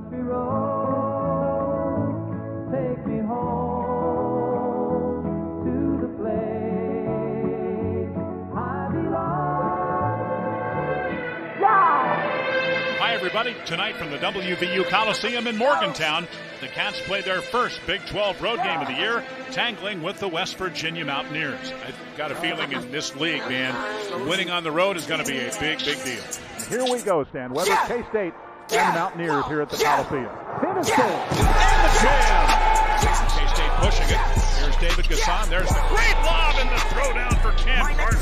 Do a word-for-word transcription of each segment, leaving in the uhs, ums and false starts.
country road, take me home to the place I belong. Yeah! Hi, everybody. Tonight from the W V U Coliseum in Morgantown, the Cats play their first Big twelve road game of the year, tangling with the West Virginia Mountaineers. I've got a feeling in this league, man, winning on the road is going to be a big, big deal. Here we go, Stan Weber, K-State and the Mountaineers here at the Coliseum. Finished and the jam! K-State pushing it. Here's David Gasson. There's the great lob and the throwdown for Cam Carter.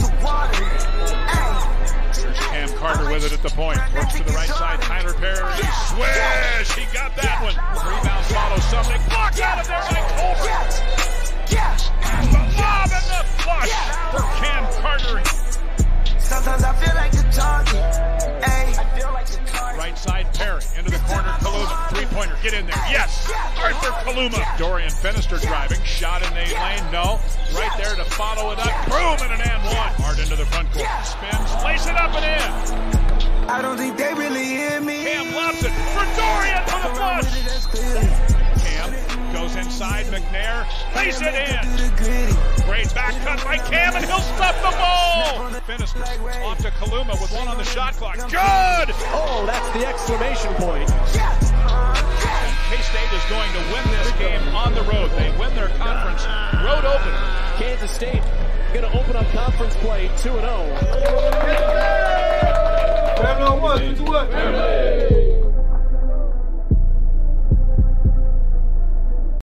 Here's Cam Carter with it at the point. Works to the right side. Tyler Perry. Swish! He got that one. Rebound follows something. Blocked out of there by Colbert. The lob and the flush for Cam Carter. Sometimes I feel like the target. Ay. I feel like the target. Right side, Perry. Into the corner, Kaluma. Three-pointer. Get in there. Yes! Arthur Kaluma. Dorian Finister driving. Shot in the lane. No. Right there to follow it up. Boom! And an and one. Hard into the front court. Spins. Lace it up and in. I don't think they really hear me. Cam lobs it for Dorian for the flush. Cam goes inside. McNair. Lace it in. Great back cut by Cam, and he'll stuff the ball. Finister off to Kaluma with one on the shot clock. Good! Oh, that's the exclamation point. And K-State is going to win this game on the road. They win their conference road opener. Kansas State going to open up conference play two and oh. Seven on one, two to one.